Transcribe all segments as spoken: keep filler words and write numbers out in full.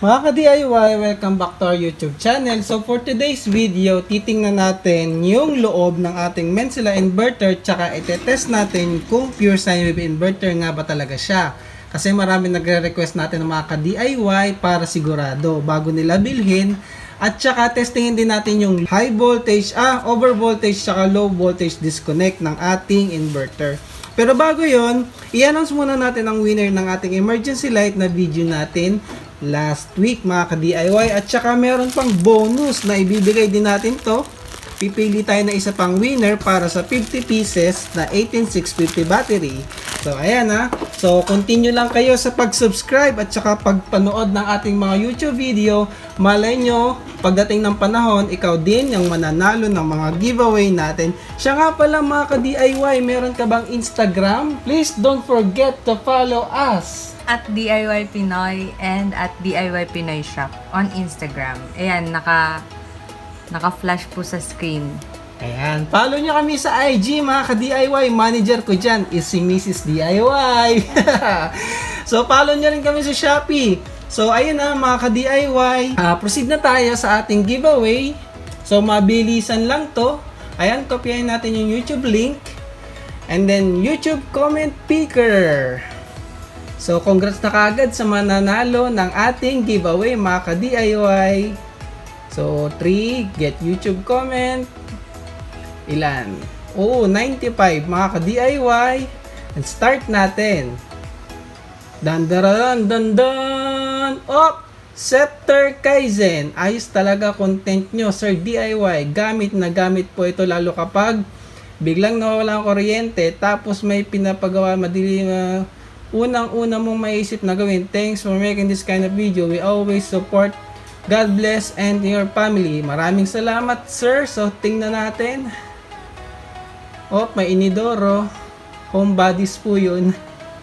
Mga ka-D I Y, welcome back to our YouTube channel. So for today's video, titingnan natin yung loob ng ating Menzilla inverter, tsaka itetest natin kung pure sine wave inverter nga ba talaga siya. Kasi marami nagre-request natin ng mga ka-D I Y para sigurado bago nila bilhin. At tsaka testingin din natin yung high voltage, ah, over voltage, tsaka low voltage disconnect ng ating inverter. Pero bago yon, i-announce muna natin ang winner ng ating emergency light na video natin last week mga ka-D I Y. At saka meron pang bonus na ibibigay din natin to. Pipili tayo na isa pang winner para sa fifty pieces na eighteen six fifty battery. So ayan ha. So continue lang kayo sa pag-subscribe at saka pagpanood ng ating mga YouTube video. Malay nyo, pagdating ng panahon, ikaw din yung mananalo ng mga giveaway natin. Siya nga pala mga ka-D I Y, meron ka bang Instagram? Please don't forget to follow us at D I Y Pinoy and at D I Y Pinoy Shop on Instagram. Ayan, naka naka-flash po sa screen. Ayan, follow nyo kami sa I G mga ka-D I Y. Manager ko dyan is si Missus D I Y. So follow nyo rin kami sa Shopee. So ayun na mga ka-D I Y, uh, proceed na tayo sa ating giveaway. So mabilisan lang to. Ayan, kopyahin natin yung YouTube link and then YouTube comment picker. So congrats na kagad sa mananalo ng ating giveaway mga ka-D I Y. So three, get YouTube comment. Ilan? Oo, ninety-five mga ka-D I Y. And start natin. Dan dan dan dan. Oh, Scepter Kaizen. Ayos talaga content nyo, Sir D I Y. Gamit na gamit po ito lalo kapag biglang nawawala ang kuryente tapos may pinapagawa madilim. Uh, unang-una mong maisip na gawin. Thanks for making this kind of video. We always support. God bless and your family. Maraming salamat, sir. So, tingnan natin. Oh, may inidoro. Home bodies po yun.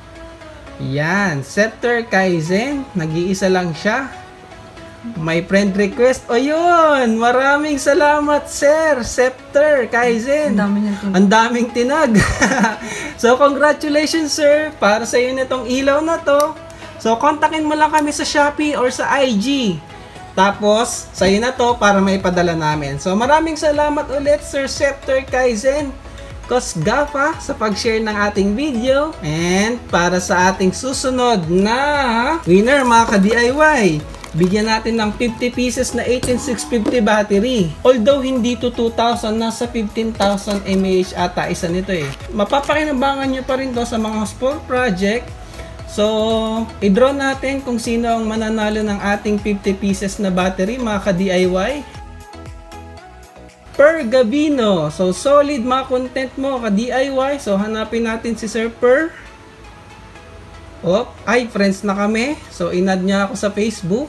Yan. Scepter Kaizen. Nag-iisa lang siya. May friend request. O yun. Maraming salamat, sir. Scepter Kaizen. Ang daming tinag. So, congratulations, sir. Para sa iyo na itong ilaw na to. So, kontakin mo lang kami sa Shopee or sa I G. Tapos, sa'yo na to para maipadala namin. So, maraming salamat ulit, Sir Scepter Kaizen, Cos Gafa, sa pag-share ng ating video. And para sa ating susunod na winner, mga ka-D I Y, bigyan natin ng fifty pieces na eighteen six fifty battery. Although, hindi to two thousand, nasa fifteen thousand milliamp hour ata isa nito eh. Mapapakinabangan nyo pa rin to sa mga small project. So, i-draw natin kung sino ang mananalo ng ating fifty pieces na battery, mga ka-D I Y. Per Gabino. So, solid mga content mo, ka-D I Y. So, hanapin natin si Sir Per. Oh, ay, friends na kami. So, in-add niya ako sa Facebook.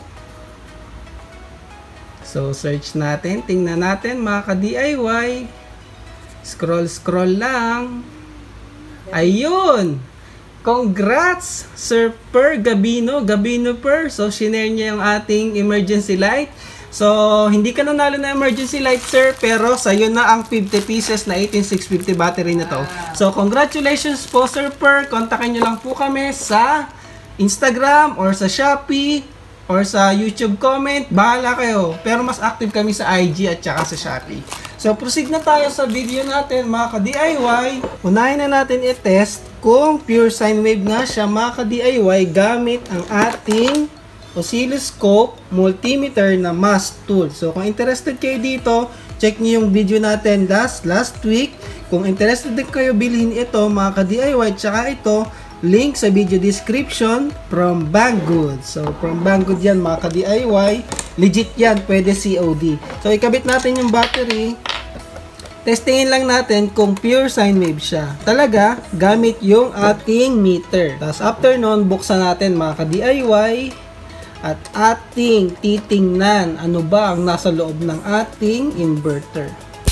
So, search natin. Tingnan natin, mga ka-D I Y. Scroll, scroll lang. Ayun! Congrats, Sir Per Gabino, Gabino Per. So, shinare niya yung ating emergency light. So, hindi ka nanalo na emergency light, sir, pero sa'yo na ang fifty pieces na eighteen six fifty battery na to. So, congratulations po, Sir Per. Kontakin nyo lang po kami sa Instagram or sa Shopee or sa YouTube comment. Bahala kayo. Pero mas active kami sa I G at saka sa Shopee. So, proceed na tayo sa video natin, mga ka-D I Y. Unahin na natin i-test kung pure sine wave nga siya, mga ka-D I Y, gamit ang ating oscilloscope multimeter na M A S tool. So, kung interested kayo dito, check niyo yung video natin last last week. Kung interested din kayo bilhin ito, mga ka-D I Y, tsaka ito, link sa video description from Banggood. So, from Banggood yan, mga ka-D I Y. Legit yan, pwede C O D. So, ikabit natin yung battery. Testingin lang natin kung pure sine wave siya. Talaga, gamit yung ating meter. Tapos after nun, buksan natin mga ka-D I Y. At ating titingnan ano ba ang nasa loob ng ating inverter.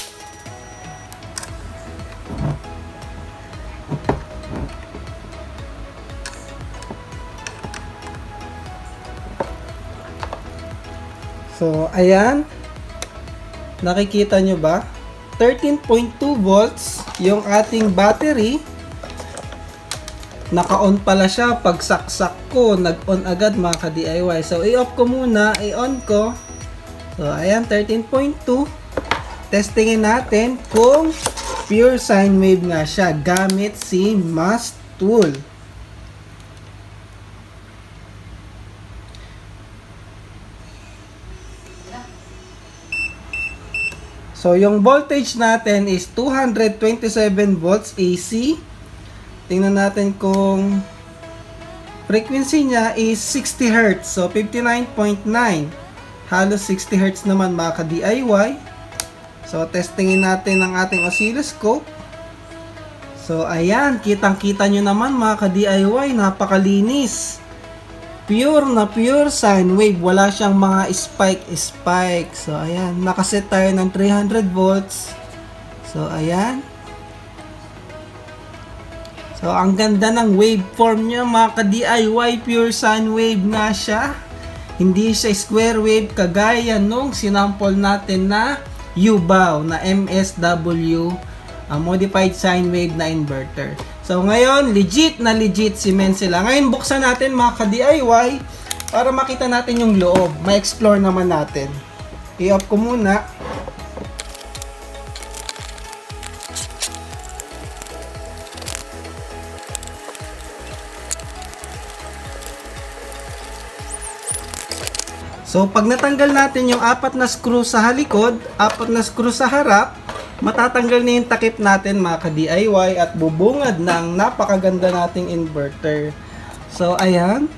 So, ayan. Nakikita nyo ba? thirteen point two volts yung ating battery. naka-on pala siya. Pag saksak ko, nag-on agad mga ka-D I Y. So, i-off ko muna, i-on ko. So, ayan, thirteen point two. Testingin natin kung pure sine wave nga siya gamit si mass tool. So, yung voltage natin is two hundred twenty-seven volts A C. Tingnan natin kung frequency niya is sixty hertz. So, fifty-nine point nine. Halos sixty hertz naman mga ka-D I Y. So, testingin natin ang ating oscilloscope. So, ayan. Kitang-kita nyo naman mga ka-D I Y. Napakalinis. Pure na pure sine wave. Wala siyang mga spike-spike. So, ayan. Nakaset tayo ng three hundred volts. So, ayan. So, ang ganda ng waveform niya mga ka-D I Y. Pure sine wave nga siya. Hindi siya square wave kagaya nung sinample natin na U-bow na M S W. Uh, modified sine wave na inverter. So, ngayon, legit na legit si Menzilla. Ngayon, buksan natin mga ka-D I Y para makita natin yung loob. Ma-explore naman natin. I-off ko muna. So, pag natanggal natin yung apat na screw sa halikod, apat na screw sa harap, matatanggal na yung takip natin mga ka-D I Y at bubungad ng napakaganda nating inverter. So, ayan.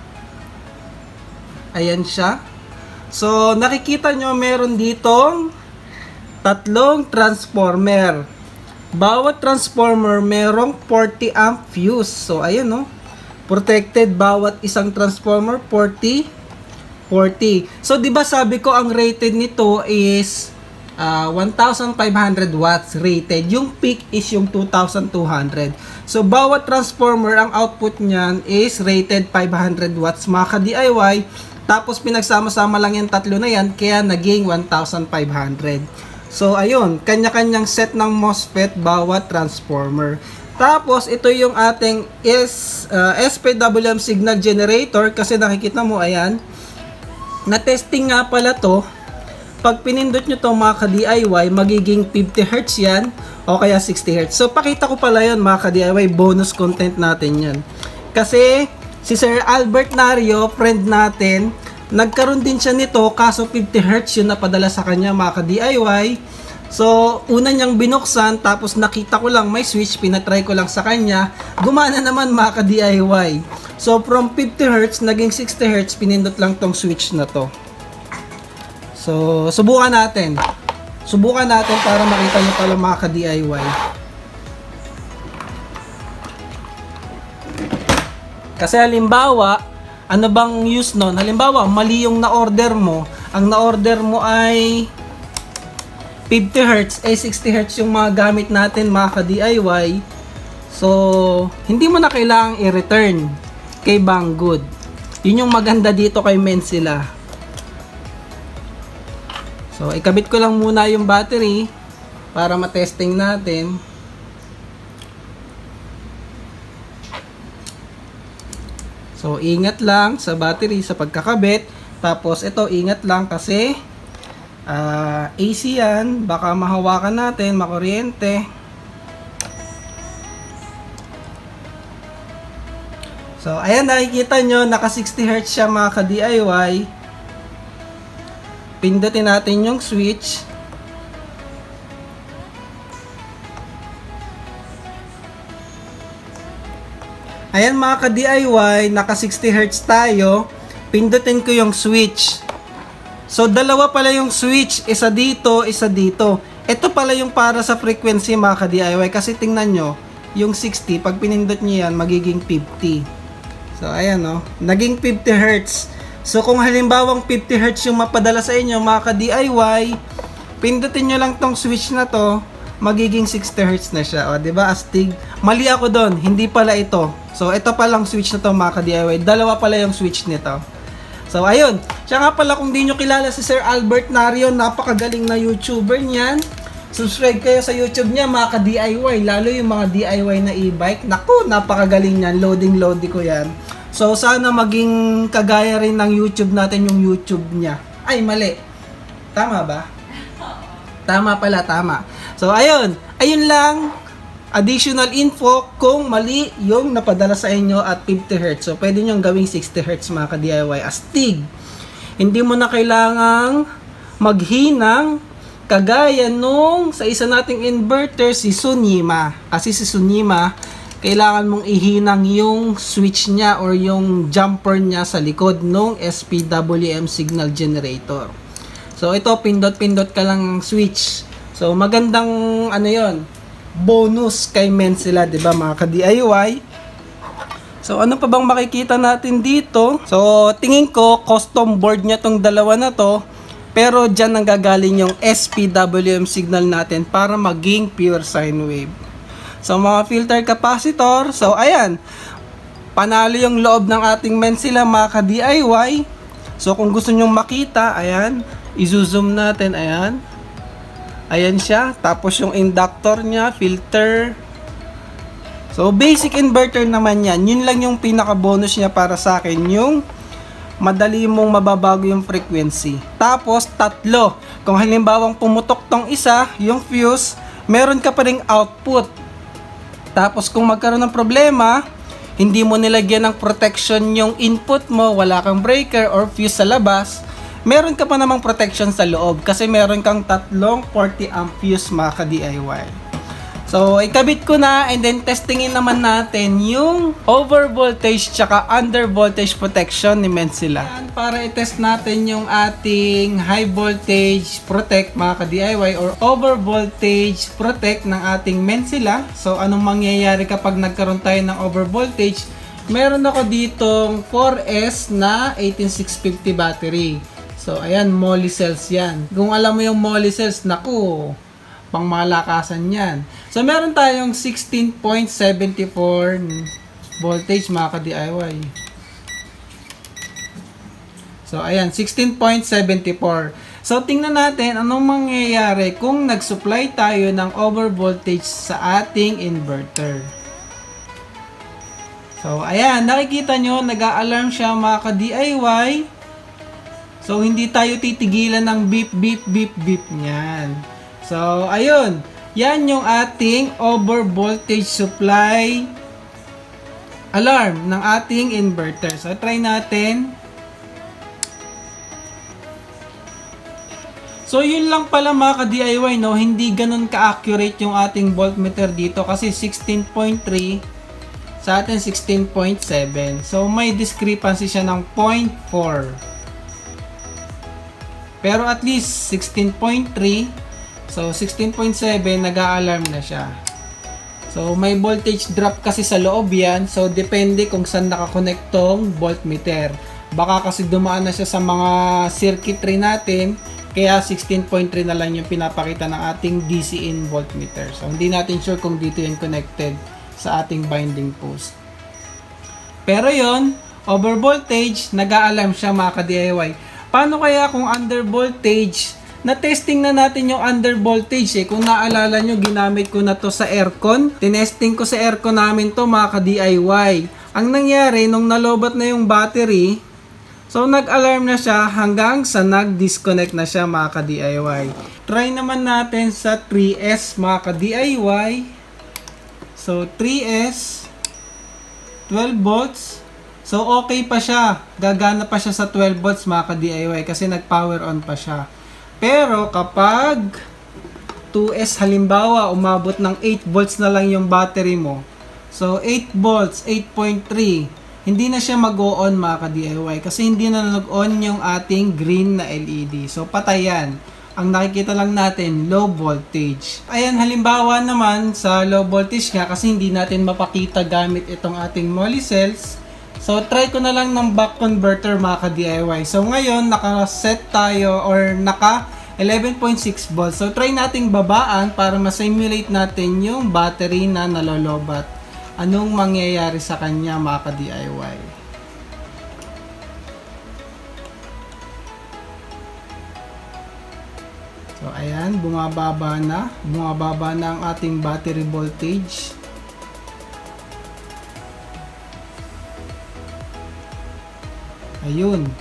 Ayan siya. So, nakikita nyo meron ditong tatlong transformer. Bawat transformer merong forty amp fuse. So, ayan no. Protected bawat isang transformer, forty. forty. So, di ba sabi ko ang rated nito is uh, one thousand five hundred watts rated. Yung peak is yung two thousand two hundred. So, bawat transformer, ang output niyan is rated five hundred watts mga ka-D I Y. Tapos, pinagsama-sama lang yung tatlo na yan, kaya naging one thousand five hundred. So, ayun, kanya-kanyang set ng MOSFET bawat transformer. Tapos, ito yung ating S, uh, S P W M signal generator kasi nakikita mo, ayan, na-testing nga pala to. Pag pinindot nyo to mga ka-D I Y, magiging fifty hertz yan o kaya sixty hertz. So, pakita ko pala yun mga ka-D I Y, bonus content natin yan. Kasi, si Sir Albert Nario, friend natin, nagkaroon din siya nito, kaso fifty hertz yun napadala sa kanya mga ka-D I Y. So, una niyang binuksan, tapos nakita ko lang may switch, pinatry ko lang sa kanya, gumana naman mga ka-D I Y. So, from fifty hertz, naging sixty hertz, pinindot lang tong switch na to. So, subukan natin. Subukan natin para makita nyo pala mga ka-D I Y. Kasi halimbawa, ano bang use nun? Halimbawa, mali yung na-order mo. Ang na-order mo ay fifty hertz, eh sixty hertz yung mga gamit natin mga ka-D I Y. So, hindi mo na kailangang i-return kay Banggood. Yun yung maganda dito kay Menzilla. So, ikabit ko lang muna yung battery para matesting natin. So, ingat lang sa battery sa pagkakabit. Tapos, ito, ingat lang kasi uh, A C yan. Baka mahawakan natin, makuryente. So, ayan, nakikita nyo, naka sixty hertz siya mga ka-D I Y. Pindutin natin yung switch. Ayan mga ka-D I Y, naka sixty hertz tayo. Pindutin ko yung switch. So, dalawa pala yung switch. Isa dito, isa dito. Ito pala yung para sa frequency mga ka-D I Y. Kasi tingnan nyo, yung sixty, pag pinindot nyo yan, magiging fifty. So, ayan o. Naging fifty hertz. So, kung halimbawang fifty hertz yung mapadala sa inyo, mga ka-D I Y, pindutin nyo lang tong switch na to, magiging sixty hertz na siya. O, diba? Astig. Mali ako doon. Hindi pala ito. So, ito palang switch na to, mga ka-D I Y. Dalawa pala yung switch nito. So, ayun. Siya nga pala, kung di nyo kilala si Sir Albert Nario, napakagaling na YouTuber niyan. Subscribe kayo sa YouTube niya mga ka-D I Y, lalo yung mga D I Y na e-bike. Naku, napakagaling niyan, loading loading ko yan. So sana maging kagaya rin ng YouTube natin yung YouTube niya. Ay, mali. Tama ba? Tama pala, tama. So ayun, ayun lang. Additional info kung mali yung napadala sa inyo at fifty hertz. So pwede nyo gawing sixty hertz mga ka-D I Y astig. Hindi mo na kailangang maghinang kagaya nung sa isa nating inverter, si Sunima. Kasi si Sunima, kailangan mong ihinang yung switch niya or yung jumper niya sa likod nung S P W M signal generator. So ito, pindot-pindot ka lang switch. So magandang ano yon, bonus kay Menzilla, 'di ba mga ka-D I Y? So ano pa bang makikita natin dito? So tingin ko custom board niya tong dalawa na to. Pero dyan nanggagaling yung S P W M signal natin para maging pure sine wave. So mga filter capacitor, so ayan, panalo yung loob ng ating Menzilla mga ka-D I Y. So kung gusto nyong makita, ayan, i-zoom natin, ayan. Ayan siya, tapos yung inductor niya, filter. So basic inverter naman yan, yun lang yung pinaka bonus niya para sa akin, yung madali mong mababago yung frequency. Tapos, tatlo. Kung halimbawang pumutok tong isa, yung fuse, meron ka pa ring output. Tapos, kung magkaroon ng problema, hindi mo nilagyan ng protection yung input mo, wala kang breaker or fuse sa labas, meron ka pa namang protection sa loob kasi meron kang tatlong forty amp fuse mga ka-D I Y. So, ikabit ko na and then testingin naman natin yung over voltage tsaka under voltage protection ni Menzilla. Para i-test natin yung ating high voltage protect mga ka-D I Y or over voltage protect ng ating Menzilla. So, anong mangyayari kapag nagkaroon tayo ng over voltage? Meron ako ditong four S na eighteen six fifty battery. So, ayan, moly cells yan. Kung alam mo yung moly cells, naku, pang malakasan yan. So, meron tayong sixteen point seven four voltage mga ka-D I Y. So, ayan, sixteen point seven four. So, tingnan natin anong mangyayari kung nag-supply tayo ng over voltage sa ating inverter. So, ayan, nakikita nyo, nag-a-alarm siya mga ka-D I Y. So, hindi tayo titigilan ng beep, beep, beep, beep niyan. So, ayun. Yan yung ating over voltage supply alarm ng ating inverter. So, try natin. So, yun lang pala mga ka-D I Y, no? Hindi ganun ka-accurate yung ating voltmeter dito kasi sixteen point three sa atin sixteen point seven. So, may discrepancy siya ng zero point four. Pero at least sixteen point three. So, sixteen point seven, nag-a-alarm na siya. So, may voltage drop kasi sa loob yan. So, depende kung saan nakakonect tong voltmeter. Baka kasi dumaan na siya sa mga circuitry natin. Kaya sixteen point three na lang yung pinapakita ng ating D C in voltmeter. So, hindi natin sure kung dito yung connected sa ating binding post. Pero yon, over voltage, nag-a-alarm siya mga ka-D I Y. Paano kaya kung under voltage? Na-testing na natin yung under voltage eh. Kung naalala nyo, ginamit ko na to sa aircon. Tinesting ko sa aircon namin to mga ka-D I Y. Ang nangyari, nung nalobat na yung battery, so nag-alarm na siya hanggang sa nag-disconnect na siya mga ka-D I Y. Try naman natin sa three S mga ka-D I Y. So three S, twelve volts. So okay pa siya. Gagana pa siya sa twelve volts mga ka-D I Y kasi nag-power on pa siya. Pero kapag two S halimbawa, umabot ng eight volts na lang yung battery mo. So eight volts, eight point three. Hindi na siya mag-o-on mga ka-D I Y kasi hindi na nag-on yung ating green na L E D. So patay yan. Ang nakikita lang natin, low voltage. Ayan, halimbawa naman sa low voltage nga kasi hindi natin mapakita gamit itong ating moly cells. So try ko na lang ng buck converter mga ka-D I Y. So ngayon, naka-set tayo or naka eleven point six volts. So try nating babaan para ma-simulate natin yung battery na nalolobat. Anong mangyayari sa kanya mga ka-D I Y? So, ayan, bumababa na. Bumababa na ang ating battery voltage. Ayun.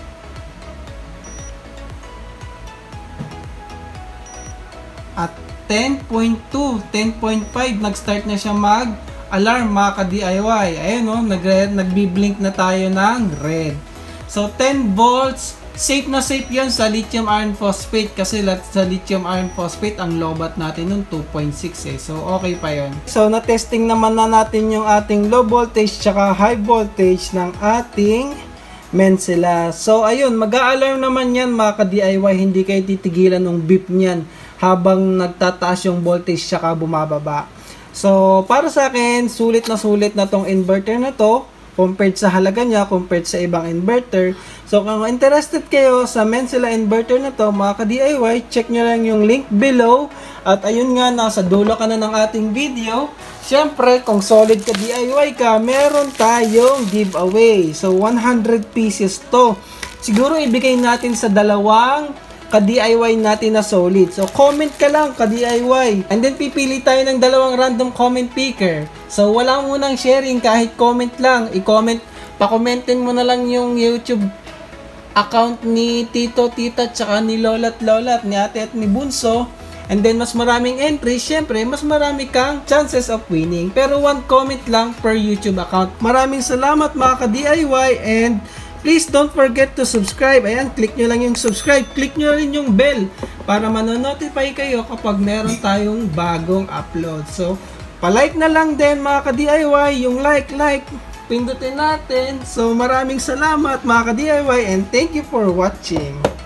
At ten point two, ten point five, nag-start na siya mag-alarm mga ka-D I Y. Ayun o, nag nagbi-blink na tayo ng red. So, ten volts. Safe na safe yun sa lithium iron phosphate kasi sa lithium iron phosphate ang lobat natin nun two point six eh. So okay pa yun. So na-testing naman na natin yung ating low voltage tsaka high voltage ng ating Mensela. So ayun, mag-a-alarm naman yan mga ka-D I Y. Hindi kayo titigilan ng beep niyan habang nagtataas yung voltage tsaka bumababa. So para sa akin, sulit na sulit na tong inverter na to compared sa halaga niya, compared sa ibang inverter. So, kung interested kayo sa Mensela inverter na to, mga ka-D I Y, check nyo lang yung link below. At ayun nga, nasa dulo ka na ng ating video. Siyempre, kung solid ka D I Y ka, meron tayong giveaway. So, one hundred pieces to. Siguro, ibigay natin sa dalawang ka-D I Y natin na solid. So, comment ka lang ka-D I Y. And then, pipili tayo ng dalawang random comment picker. So, wala munang sharing kahit comment lang. I-comment, pa-commentin mo na lang yung YouTube account ni Tito, Tita, tsaka ni Lola at Lola at ni Ate at ni Bunso. And then, mas maraming entries, syempre, mas marami kang chances of winning. Pero one comment lang per YouTube account. Maraming salamat mga ka-D I Y and please don't forget to subscribe. Ayan, click nyo lang yung subscribe. Click nyo rin yung bell para manonotify kayo kapag meron tayong bagong upload. So, palike na lang din mga ka-D I Y. Yung like, like, pindutin natin. So, maraming salamat mga ka-D I Y and thank you for watching.